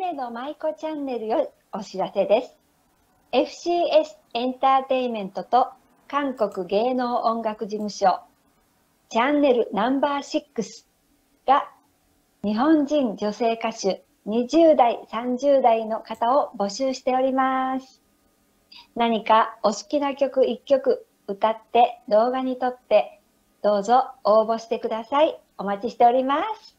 姫の舞子チャンネルよりお知らせです。FCS エンターテイメントと韓国芸能音楽事務所チャンネルナンバー6が日本人女性歌手20代、30代の方を募集しております。何かお好きな曲1曲歌って動画に撮ってどうぞ応募してください。お待ちしております。